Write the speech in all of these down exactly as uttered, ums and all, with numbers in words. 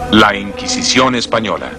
La Inquisición Española.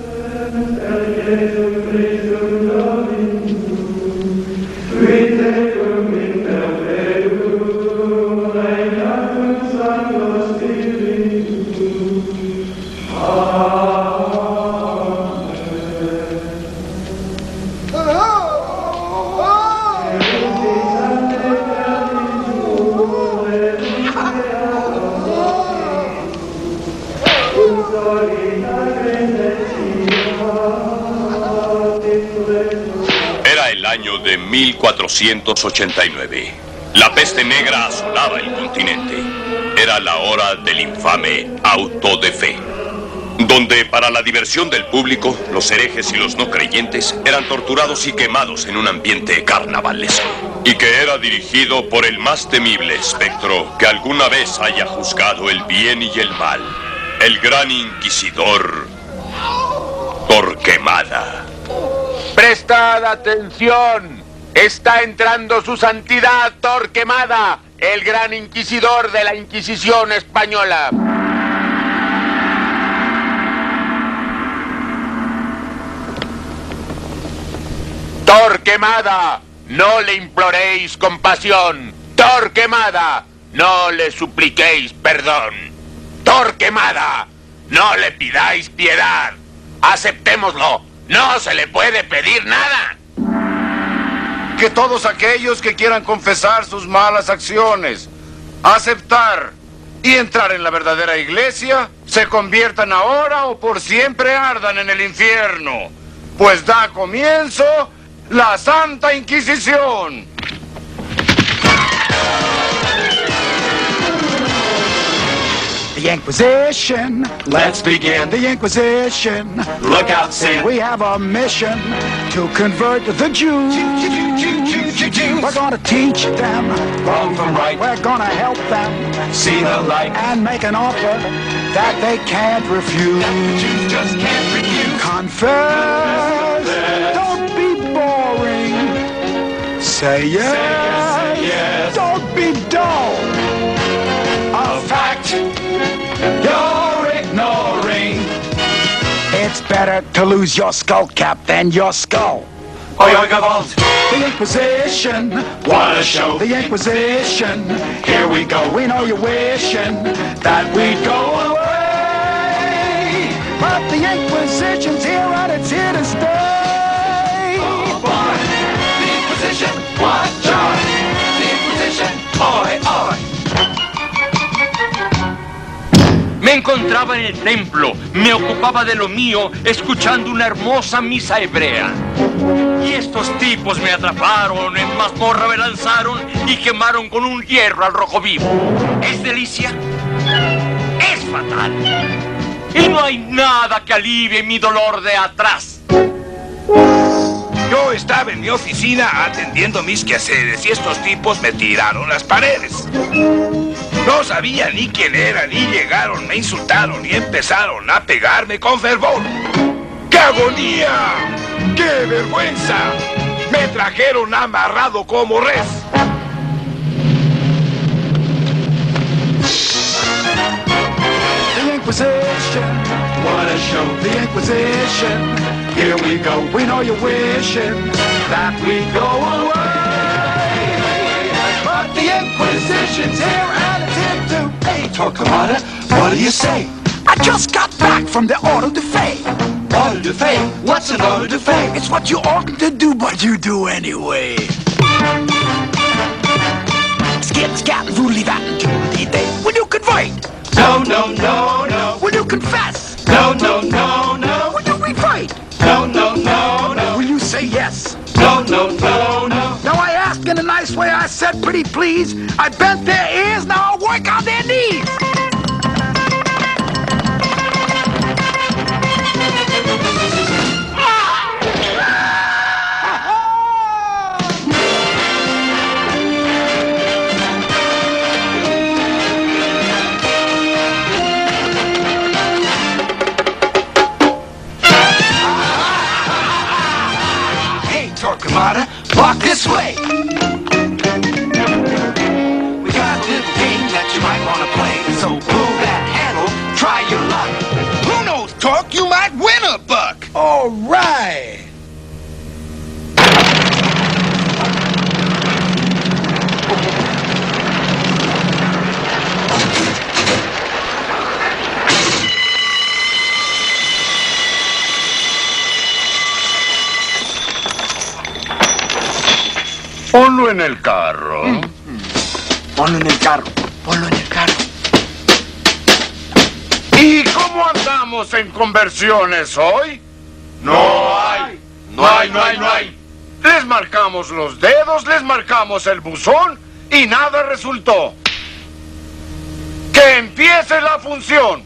Era el año de mil cuatrocientos ochenta y nueve. La peste negra asolaba el continente. Era la hora del infame auto de fe, donde para la diversión del público, los herejes y los no creyentes eran torturados y quemados en un ambiente carnavalesco, y que era dirigido por el más temible espectro que alguna vez haya juzgado el bien y el mal, el gran inquisidor Torquemada. ¡Prestad atención! Está entrando su santidad Torquemada, el gran inquisidor de la Inquisición española. Torquemada, no le imploréis compasión. Torquemada, no le supliquéis perdón. Torquemada, no le pidáis piedad. Aceptémoslo, no se le puede pedir nada. Que todos aquellos que quieran confesar sus malas acciones, aceptar y entrar en la verdadera iglesia, se conviertan ahora o por siempre ardan en el infierno, pues da comienzo la Santa Inquisición. The Inquisition. Let's begin. The Inquisition. Look out, Sam. We have a mission to convert the Jews. We're gonna teach them wrong from right. We're gonna help them see the light and make an offer that they can't refuse. That the Jews just can't refuse. Confess. Don't be boring. Say yes. Say yes, say yes. Don't be dull. A fact you're ignoring. It's better to lose your skull cap than your skull. Oi, oi, Gavalt. The Inquisition. What a show. The Inquisition. Here we go. We know you're wishing that we'd go away, but the Inquisition's here and it's here to stay. Oh, boy. The Inquisition. What joy. The Inquisition. Oi, oi. Me encontraba en el templo, me ocupaba de lo mío, escuchando una hermosa misa hebrea. Y estos tipos me atraparon, en mazmorra me lanzaron y quemaron con un hierro al rojo vivo. ¿Es delicia? Es fatal. Y no hay nada que alivie mi dolor de atrás. Yo estaba en mi oficina atendiendo mis quehaceres y estos tipos me tiraron las paredes. No sabía ni quién eran y llegaron, me insultaron y empezaron a pegarme con fervor. ¡Qué agonía! ¡Qué vergüenza! Me trajeron amarrado como res. The Inquisition. What a show. The Inquisition. Here we go. We know you're wishing that we go away, but the Inquisition's here and it's here to pay. Torquemada, what do you say? I just got back from the Auto de Fe. Auto de Fe? What's an Auto de Fe? It's what you oughtn't to do, but you do anyway. Skit, scat, and voodly, that, and doodly-day. Will you convert? No, no, no, no. Will you confess? No, no, no, no. Will you refight? No, no, no, no. Will you say yes? No, no, no, no. Now I asked in a nice way, I said pretty please. I bent their ears, now I'll work on their knees. Torquemada, walk this way. We got a little game that you might want to play. en el carro. Mm. Ponlo en el carro. Ponlo en el carro. ¿Y cómo andamos en conversiones hoy? No hay. No hay, no hay, no hay. Les marcamos los dedos, les marcamos el buzón y nada resultó. ¡Que empiece la función!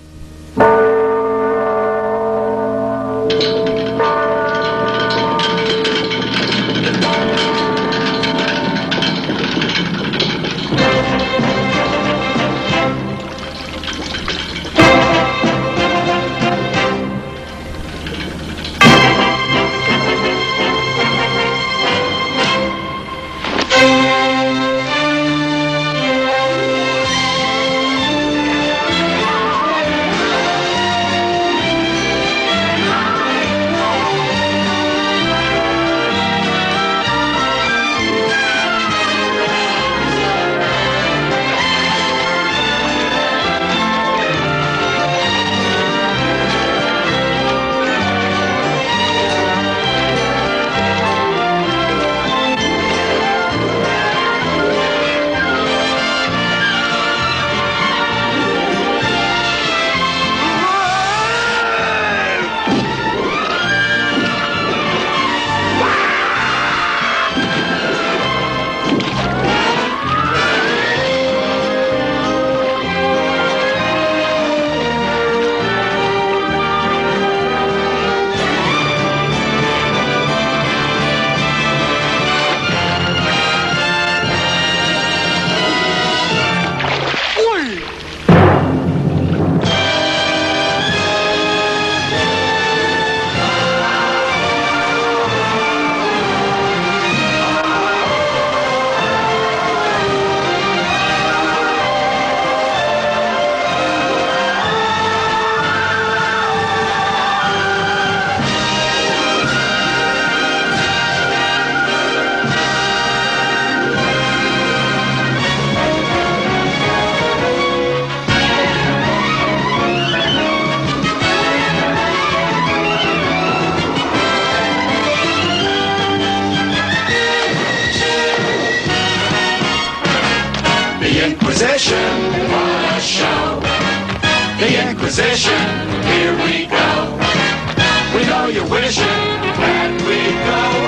Inquisition, what a show. The Inquisition, here we go. We know you're wishing that we go.